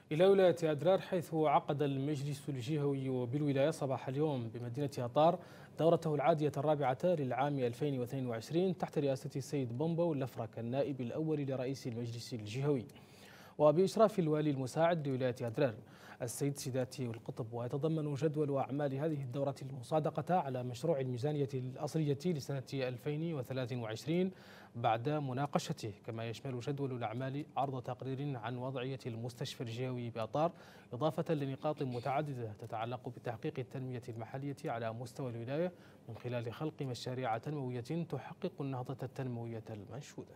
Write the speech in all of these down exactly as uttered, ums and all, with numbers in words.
إلى ولاية أدرار، حيث عقد المجلس الجهوي بالولاية صباح اليوم بمدينة أطار دورته العادية الرابعة للعام ألفين واثنين وعشرين تحت رئاسة السيد بومبو الأفرك النائب الأول لرئيس المجلس الجهوي، وبإشراف الوالي المساعد لولاية أدرار السيد سيداتي القطب. ويتضمن جدول أعمال هذه الدورة المصادقة على مشروع الميزانية الأصلية لسنة ألفين وثلاثة وعشرين بعد مناقشته، كما يشمل جدول الأعمال عرض تقرير عن وضعية المستشفى الجهوي بأطار، إضافة لنقاط متعددة تتعلق بتحقيق التنمية المحلية على مستوى الولاية من خلال خلق مشاريع تنموية تحقق النهضة التنموية المنشودة.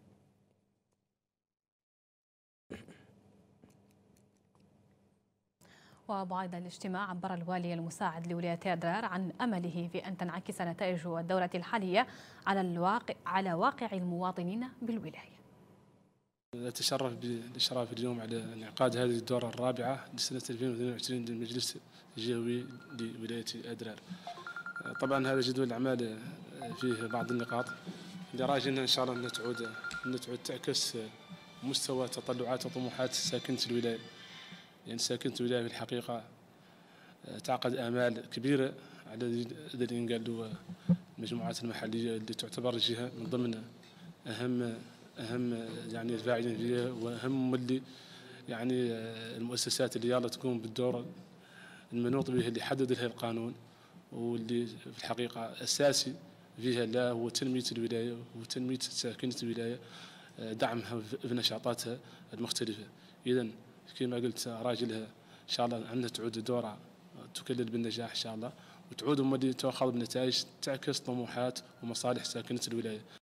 وبعد الاجتماع عبر الوالي المساعد لولاية أدرار عن أمله في أن تنعكس نتائج الدورة الحالية على الواقع على واقع المواطنين بالولاية. نتشرف بالإشراف اليوم على انعقاد هذه الدورة الرابعة لسنة ألفين واثنين وعشرين للمجلس الجهوي لولاية أدرار. طبعا هذا جدول الأعمال فيه بعض النقاط اللي راجينا إن شاء الله أن تعود أن تعود تعكس مستوى تطلعات وطموحات ساكنة الولاية. يعني ساكنة الولاية في الحقيقة تعقد آمال كبيرة على الذي ينقال المجموعات المحلية اللي تعتبر الجهة من ضمن أهم أهم يعني الفاعلين فيها، وأهم اللي يعني المؤسسات اللي يلا تقوم بالدور المنوط به اللي حدد لها القانون، واللي في الحقيقة أساسي فيها لا هو تنمية الولاية وتنمية ساكنة الولاية، دعمها في نشاطاتها المختلفة. إذن كما قلت راجلها إن شاء الله أن تعود دورة تكلل بالنجاح إن شاء الله، وتعود هم اللي تأخذ بنتائج تعكس طموحات ومصالح ساكنة الولاية.